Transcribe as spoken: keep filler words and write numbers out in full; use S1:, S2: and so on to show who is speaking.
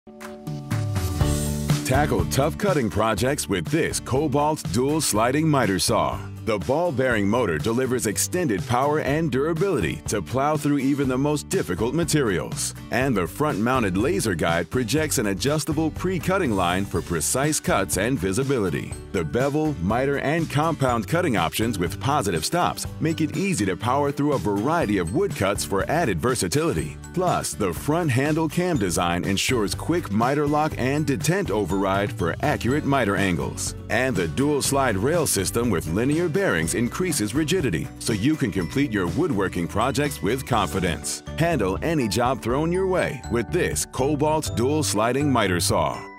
S1: Tackle tough cutting projects with this Cobalt dual sliding miter saw. The ball-bearing motor delivers extended power and durability to plow through even the most difficult materials. And the front-mounted laser guide projects an adjustable pre-cutting line for precise cuts and visibility. The bevel, miter, and compound cutting options with positive stops make it easy to power through a variety of wood cuts for added versatility. Plus, the front handle cam design ensures quick miter lock and detent override for accurate miter angles. And the dual slide rail system with linear bearings increases rigidity, so you can complete your woodworking projects with confidence. Handle any job thrown your way with this Cobalt dual sliding miter saw.